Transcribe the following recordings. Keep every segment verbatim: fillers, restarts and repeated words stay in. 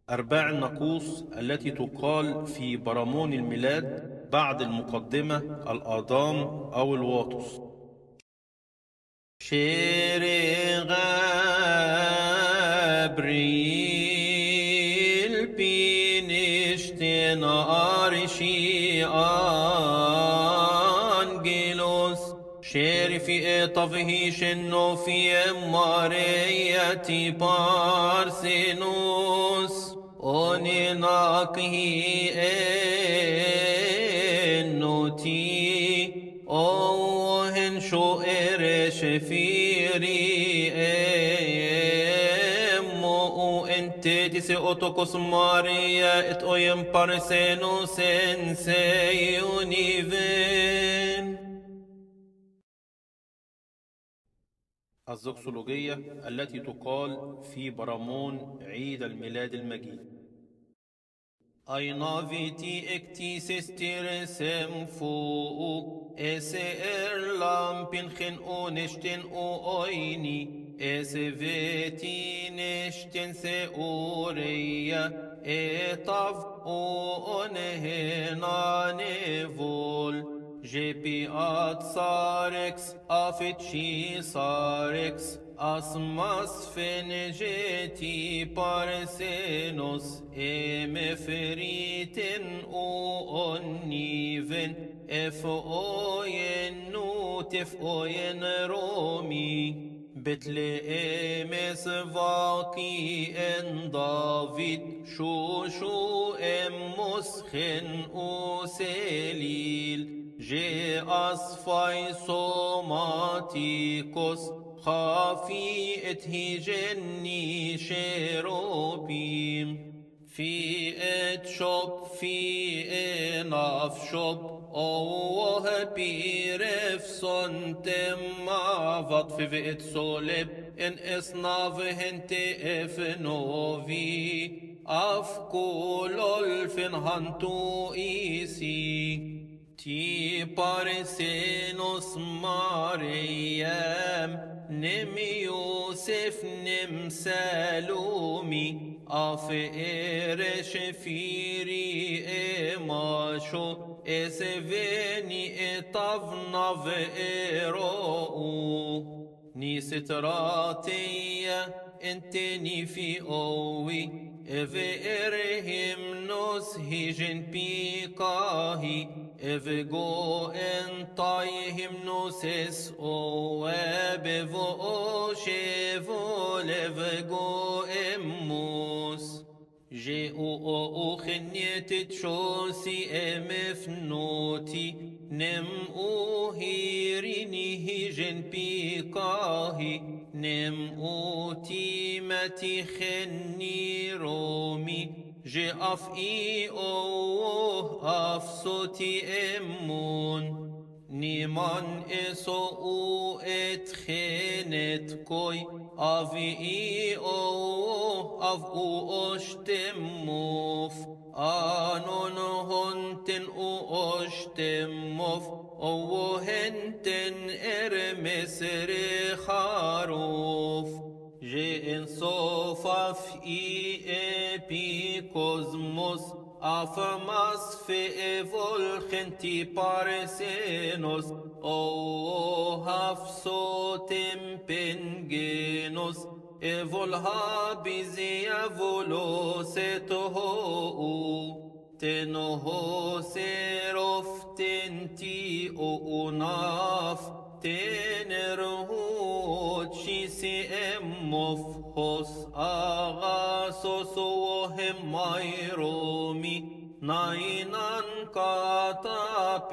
أرباع الناقوس التي تقال في برامون الميلاد بعد المقدمة الآدام أو الواطس. شير غابريل بينشتن أرشي أنجلوس شير في طفه شنو في مارية بارسينوس أونيناكه إنوتي أوهن شؤر شفيري أمو أنت تسي أوتوكوس ماريا إتويم بارسينوس إنسيونيفين. الزوكسولوجية التي تقال في برامون عيد الميلاد المجيد. Ainaviti ektiser semfo ese erlampin o nishtin o oini ese veti nishtin se oreya etav o onehena nevol jepi at sarex afitchi sarex asmas fenejeti parsenos emeferitin o onniven efoyen nutif oyen romi Betleemes vaki en David shushu em moschen o selil je asfai somatikos خافي اتهجني شيروبيم في اتشوب في اناف شوب اوه بيرف صنتم معفض في فئت سولب ان اصناف هنت افنوفي افكول الفن هنتو ايسي Ti parsenos Mariam nem Yosef nem Salumi af ere shefiri emasho esveni etavnav erou ni sitratiya enteni fi owi Eve erhim nos hijen pikahi Eve go entayhim nos es o ebevo o shevo leve go emmos Je o o o khnyet chosi emfnoti nem o hirini hijen pikahi nem o timati khenni رومي جي اف اي او اف صوتي امون نيمان اسو او اتخنت كوي افي اي او اف او اشتموف انون هنتن او اشتموف او هنتن ارمسر خاروف جي انصوفا في ايبي كوزموس افماس في ايفول خنتي بارسينوس او هافسو تمبنجينوس ايفول هابيزي افولو ستوهو تنوهو سيروف تنتي او ناف تنرهود شيسي اموفهوس اغاسوس وهم مايرومي ناينان كاتا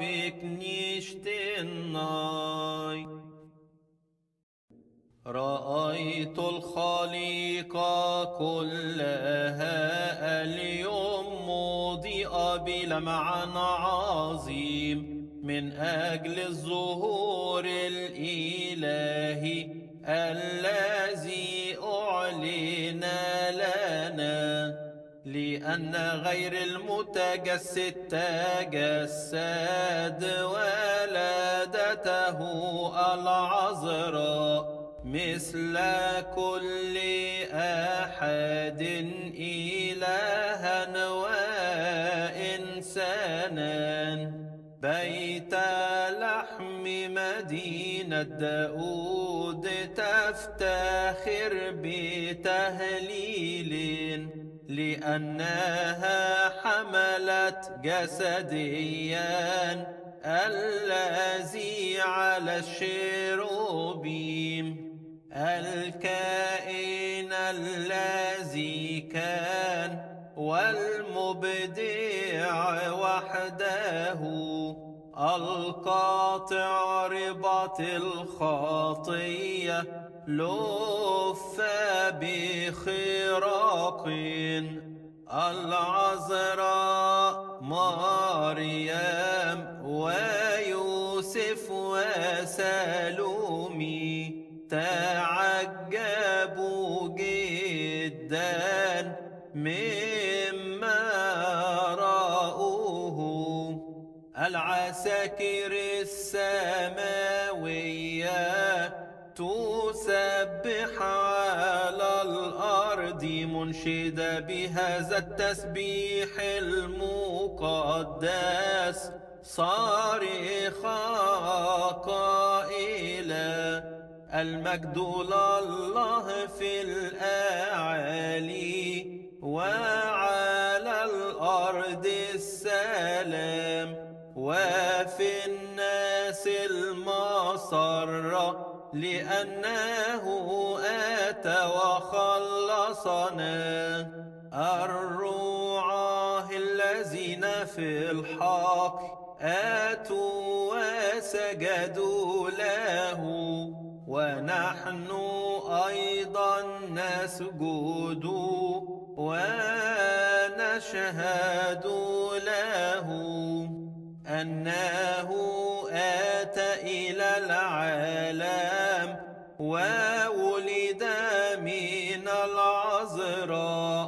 بيكنيشتناي رأيت الخليقة كلها اليوم مضيئة بلمع عظيم من أجل الظهور الإلهي الذي أعلن لنا لأن غير المتجسد تجسد ولادته العذراء مثل كل أحد إلها وإنسانا، بيت لحم مدينة داود تفتخر بتهليل، لأنها حملت جسديا الذي على الشروبيم، الكائن الذي كان والمبدع وحده، القاطع رباط الخطية لف بخراق، العذراء مريم ويوسف وسالومي تعجبوا جدا مما رأوه، العساكر السماوية تسبح على الأرض منشدة بهذا التسبيح المقدس، صارخة قائلة: المجد لله في الأعالي، وعلى الأرض السلام، وفي الناس المسرة، لأنه أتى وخلصنا. الرعاة الذين في الحق آتوا وسجدوا له، ونحن أيضا نسجد ونشهد له أنه آتى إلى العالم وولد من العذراء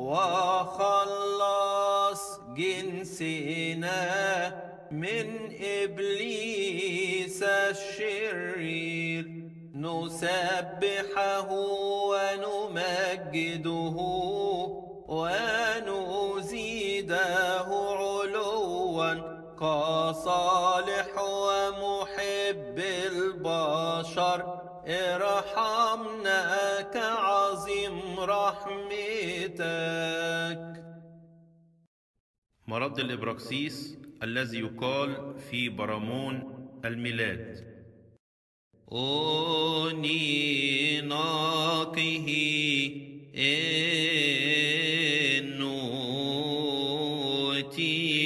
وخلص جنسنا من إبليس الشرير، نسبحه ونمجده ونزيده علوا كصالح ومحب البشر، ارحمنا كعظيم رحمتك. مرض الإبراكسيس الذي يقال في برامون الميلاد. أوني ناقه إنوتي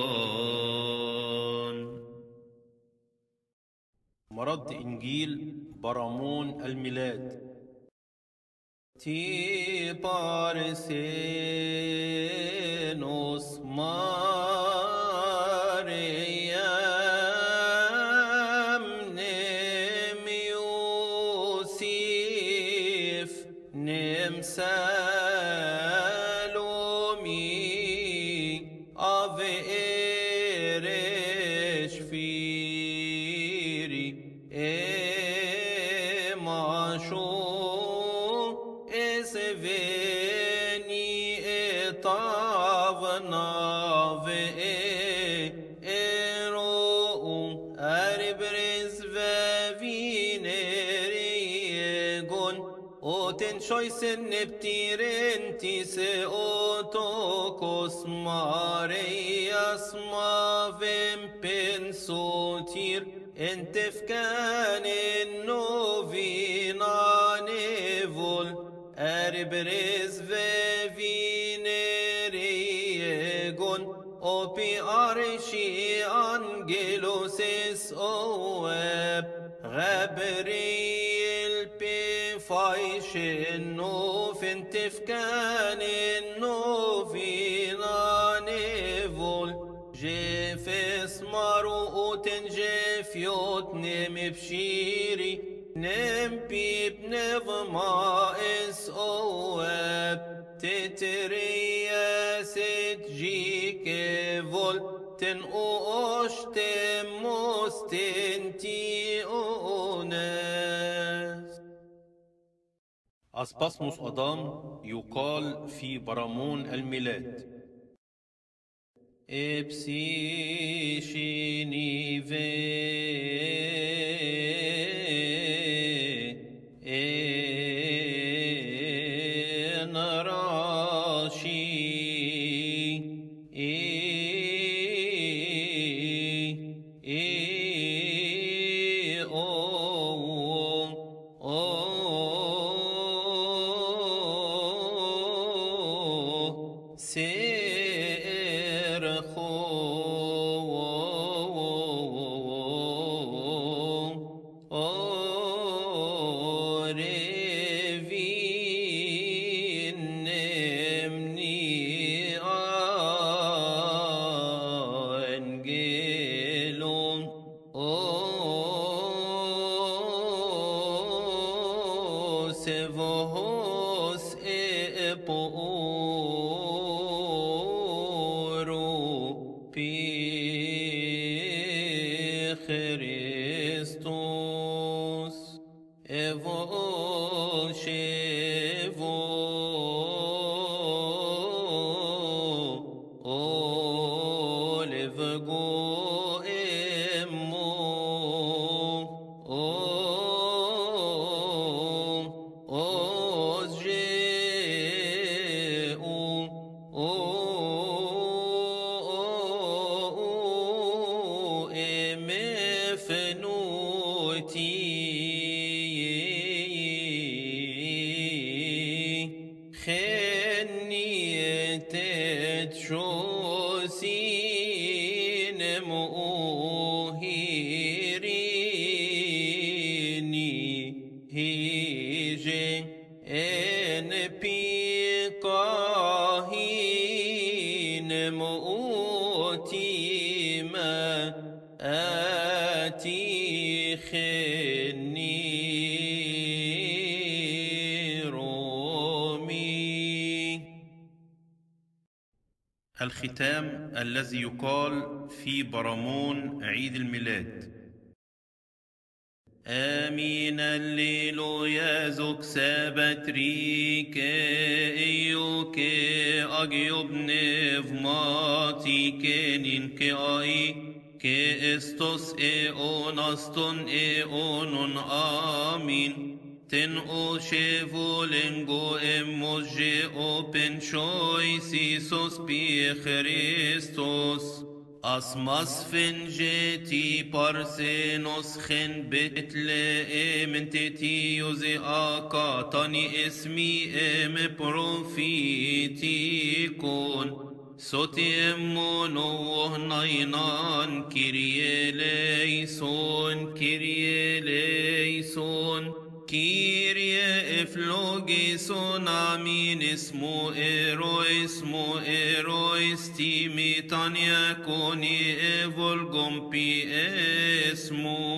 مرض إنجيل برامون الميلاد. تي بارسينوس مريم نم يوسف نم سالومي ave eresh firi emashu esveni etavna ve ero aribres ve vineregon oten choisen neptiren tise otokos marias mavem pensotir entefkan novina nevol aribres ve vineregon opi arshi angelos es oeb Gabriel befeischen nuf entefkan novina nevol jefes maru uten jefiot nem bshiri nem pip nevma es oeb teterias et jikevol ten oshtem mostenti ones. أسباسموس أدام يقال في برامون الميلاد. Epsishini ve enarashi e e o o se Sevos eporo pi Christos evo shevo olevgo emo خنيت شوسين مؤهريني هيجي ان بيقاهين مؤتيما آتي خني الختام الذي يقال في برامون عيد الميلاد. آمين الليلويا زوك سابتريك إيوك أجيب نفماتي كنين كأي كإستوس إيونستون إيونون آمين ten o shevolengo emoje open choice Isos pi Christos asmas fingeti parsenos chen Bethlehem enteti yoze akatani esmi em profitikon Sotiemon ohnayinan Kyrie eleison Kyrie eleison Kyrie eflogison amin ismo ero ismo ero istimi tania koni evolgom pi esmo